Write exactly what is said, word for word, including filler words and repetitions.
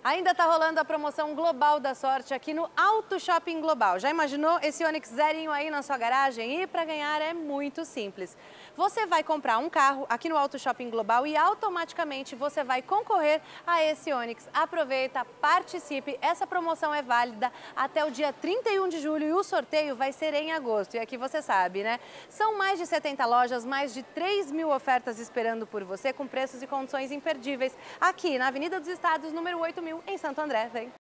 Ainda está rolando a promoção Global da Sorte aqui no Auto Shopping Global. Já imaginou esse Onix zerinho aí na sua garagem? E para ganhar é muito simples. Você vai comprar um carro aqui no Auto Shopping Global e automaticamente você vai concorrer a esse Onix. Aproveita, participe. Essa promoção é válida até o dia trinta e um de julho e o sorteio vai ser em agosto. E aqui você sabe, né? São mais de setenta lojas, mais de três mil ofertas esperando por você com preços e condições imperdíveis. Aqui na Avenida dos Estados, número oito mil, em Santo André. Vem!